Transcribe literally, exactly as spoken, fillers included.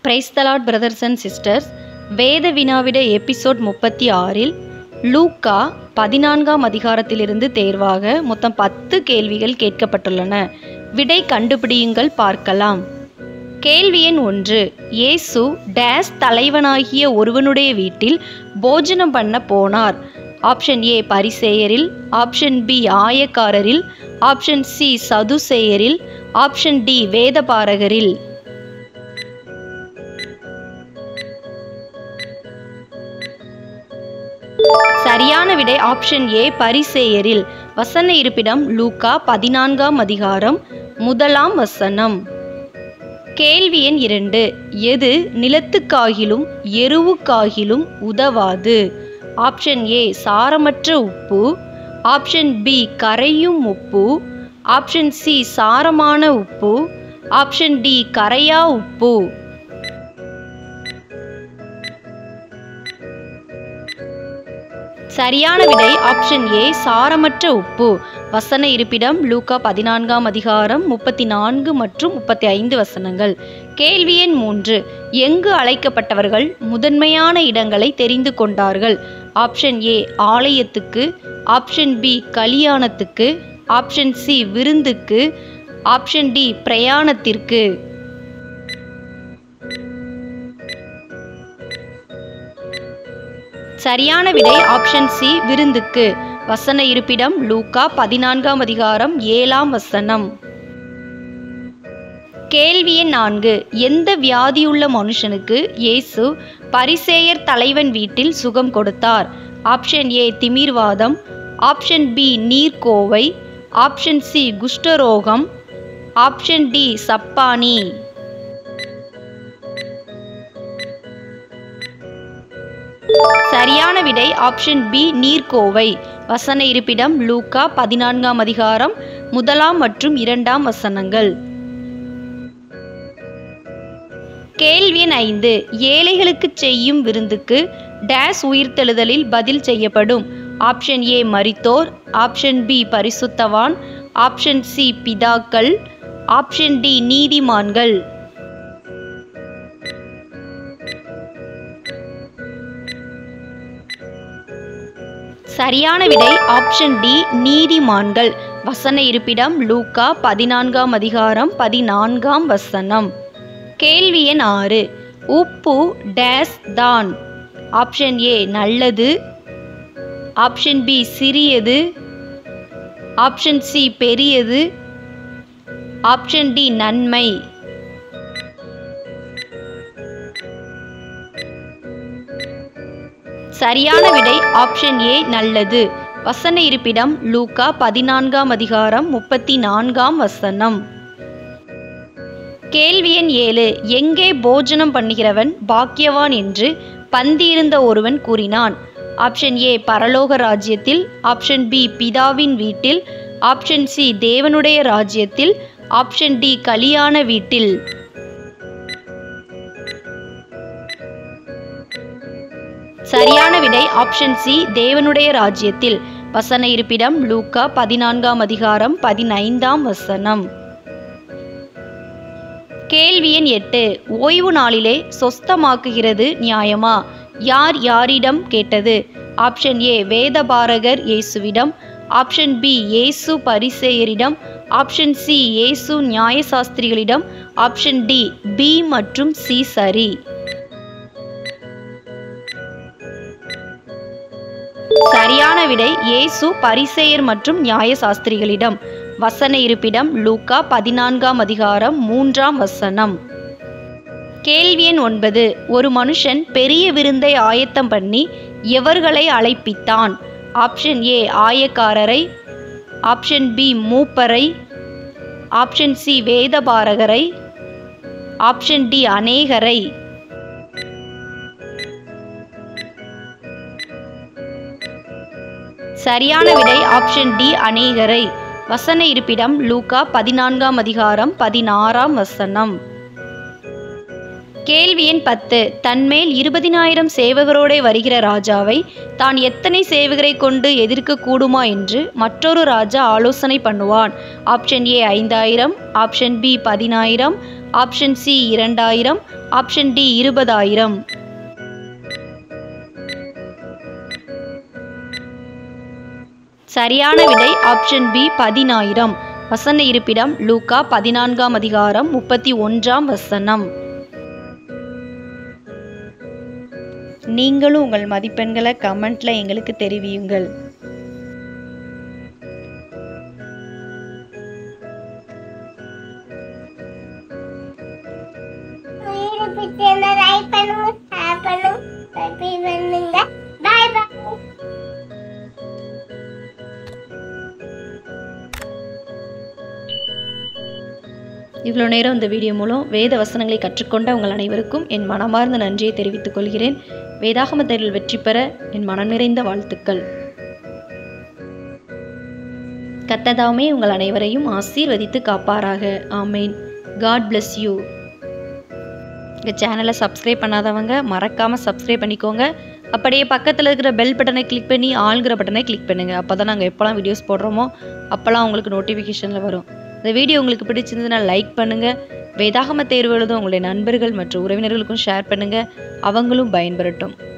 Price the Lord brothers and sisters. வேத வினாவிட episode முப்பத்தி ஆறில் லூக்கா பதினான்காம் அதிகாரத்திலிருந்து தேர்வாக மொத்தம் பத்து கேள்விகள் கேட்கப்பட்டுள்ளன. விடை கண்டுபிடியுங்கள், பார்க்கலாம். கேள்வி எண் ஒன்று. இயேசு டேஸ் தலைவனாகிய ஒருவனுடைய வீட்டில் போஜனம் பண்ண போனார். ஆப்ஷன் ஏ பரிசேயரில், ஆப்ஷன் பி ஆயக்காரரில், ஆப்ஷன் சி சதுசேயரில், ஆப்ஷன் டி வேதபாரகரில். சரியான விடை ஆப்ஷன் ஏ பரிசேயரில். வசன இருப்பிடம் லூக்கா பதினான்காம் அதிகாரம் முதலாம் வசனம். கேள்வி எண் இரண்டு. எது நிலத்துக்காகிலும் எருவுக்காகிலும் உதவாது? ஆப்ஷன் ஏ சாரமற்ற உப்பு, ஆப்ஷன் பி கரையும் உப்பு, ஆப்ஷன் சி சாரமான உப்பு, ஆப்ஷன் டி கரையா உப்பு. சரியான விடை ஆப்ஷன் ஏ சாரமற்ற உப்பு. வசன இருப்பிடம் லூக்கா பதினான்காம் அதிகாரம் முப்பத்தி நான்கு மற்றும் முப்பத்தி ஐந்து வசனங்கள். கேள்வி எண் மூன்று. எங்கு அழைக்கப்பட்டவர்கள் முதன்மையான இடங்களை தெரிந்து கொண்டார்கள்? ஆப்ஷன் ஏ ஆலயத்துக்கு, ஆப்ஷன் பி கல்யாணத்துக்கு, ஆப்ஷன் சி விருந்துக்கு, ஆப்ஷன் டி பிரயாணத்திற்கு. சரியான விடை ஆப்ஷன் சி விருந்துக்கு. வசன இருப்பிடம் லூக்கா பதினான்காம் அதிகாரம் ஏழாம் வசனம். கேள்வி எண் நான்கு. எந்த வியாதியுள்ள மனுஷனுக்கு இயேசு பரிசேயர் தலைவன் வீட்டில் சுகம் கொடுத்தார்? ஆப்ஷன் ஏ திமிர்வாதம், ஆப்ஷன் பி நீர்க்கோவை, ஆப்ஷன் சி குஷ்டரோகம், ஆப்ஷன் டி சப்பானி. சரியான விடை ஆப்ஷன் பி நீர்க்கோவை. வசன இருப்பிடம் லூக்கா பதினான்காம் அதிகாரம் முதலாம் மற்றும் இரண்டாம் வசனங்கள். கேள்வி எண் ஐந்து. ஏழைகளுக்கு செய்யும் விருந்துக்கு டேஸ் உயிர்த்தெழுதலில் பதில் செய்யப்படும்? ஆப்ஷன் ஏ மரித்தோர், ஆப்ஷன் பி பரிசுத்தவான், ஆப்ஷன் சி பிதாக்கள், ஆப்ஷன் டி நீதிமான்கள். சரியான விடை ஆப்ஷன் டி நீதிமான்கள். வசன இருப்பிடம் லூக்கா பதினான்காம் அதிகாரம் பதினான்காம் வசனம். கேள்வி எண் ஆறு. உப்பு டேஸ் தான்? ஆப்ஷன் ஏ நல்லது, ஆப்ஷன் பி சிறியது, ஆப்ஷன் சி பெரியது, ஆப்ஷன் டி நன்மை. சரியான விடை ஆப்ஷன் ஏ நல்லது. வசன இருப்பிடம் லூக்கா பதினான்காம் அதிகாரம் முப்பத்தி நான்காம் வசனம். கேள்வி எண் ஏழு. எங்கே போஜனம் பண்ணுகிறவன் பாக்கியவான் என்று பந்தியிருந்த ஒருவன் கூறினான்? ஆப்ஷன் ஏ பரலோக ராஜ்யத்தில், ஆப்ஷன் பி பிதாவின் வீட்டில், ஆப்ஷன் சி தேவனுடைய ராஜ்யத்தில், ஆப்ஷன் டி கல்யாண வீட்டில். சரியான விடை ஆப்ஷன் சி தேவனுடைய ராஜ்யத்தில். வசன இருப்பிடம் லூக்கா பதினான்காம் அதிகாரம் பதினைந்தாம் வசனம். கேள்வி எண் எட்டு. ஓய்வு நாளிலே சொஸ்தமாக்குகிறது நியாயமா? யார் யாரிடம் கேட்டது? ஆப்ஷன் ஏ வேதபாரகர் இயேசுவிடம், ஆப்ஷன் பி இயேசு பரிசேயரிடம், ஆப்ஷன் சி இயேசு நியாயசாஸ்திரிகளிடம், ஆப்ஷன் டி பி மற்றும் சி சரி. சரியான விடை இயேசு பரிசேயர் மற்றும் நியாயசாஸ்திரிகளிடம். வசன இருப்பிடம் லூக்கா பதினான்காம் அதிகாரம் மூன்றாம் வசனம். கேள்வி எண் ஒன்பது. ஒரு மனுஷன் பெரிய விருந்தை ஆயத்தம் பண்ணி எவர்களை அழைப்பித்தான்? ஆப்ஷன் ஏ ஆயக்காரரை, ஆப்ஷன் பி மூப்பரை, ஆப்ஷன் சி வேதபாரகரை, ஆப்ஷன் டி அநேகரை. சரியான விடை ஆப்ஷன் டி அநேகரை. வசன இருப்பிடம் லூக்கா பதினான்காம் அதிகாரம் பதினாறாம் வசனம். கேள்வி எண் பத்து. தன்மேல் இருபதினாயிரம் சேவகரோடே வருகிற ராஜாவை தான் எத்தனை சேவகரை கொண்டு எதிர்க்க கூடுமா என்று மற்றொரு ராஜா ஆலோசனை பண்ணுவான்? ஆப்ஷன் ஏ ஐந்தாயிரம், ஆப்ஷன் பி பதினாயிரம், ஆப்ஷன் சி இரண்டாயிரம், ஆப்ஷன் டி இருபதாயிரம். சரியான விடை ஆப்ஷன் பி பதினாயிரம். வசன இருப்பிடம் லூக்கா பதினான்காம் அதிகாரம் முப்பத்தி ஒன்றாம் வசனம். நீங்களும் உங்கள் மதிப்பெண்களை கமெண்ட்ல எங்களுக்கு தெரிவியுங்கள். இவ்வளோ நேரம் இந்த வீடியோ மூலம் வேத வசனங்களை கற்றுக்கொண்ட உங்கள் அனைவருக்கும் என் மனமார்ந்த நன்றியை தெரிவித்துக் கொள்கிறேன். வேதாகம தேர்வில் வெற்றி பெற என் மனம் நிறைந்த வாழ்த்துக்கள். கர்த்தர் உங்கள் அனைவரையும் ஆசீர்வதித்து காப்பாராக. ஆமேன். God bless you. எங்கள் சேனலை சப்ஸ்கிரைப் பண்ணாதவங்க மறக்காமல் சப்ஸ்கிரைப் பண்ணிக்கோங்க. அப்படியே பக்கத்தில் இருக்கிற பெல் பட்டனை கிளிக் பண்ணி ஆள்கிற பட்டனை கிளிக் பண்ணுங்கள். அப்போ தான் நாங்கள் எப்போலாம் வீடியோஸ் போடுறோமோ அப்போலாம் உங்களுக்கு நோட்டிஃபிகேஷனில் வரும். இந்த வீடியோ உங்களுக்கு பிடிச்சிருந்ததுன்னா லைக் பண்ணுங்கள். வேதாகம தேர்வு எழுதும் உங்களுடைய நண்பர்கள் மற்றும் உறவினர்களுக்கும் ஷேர் பண்ணுங்கள். அவங்களும் பயன்பெறட்டும்.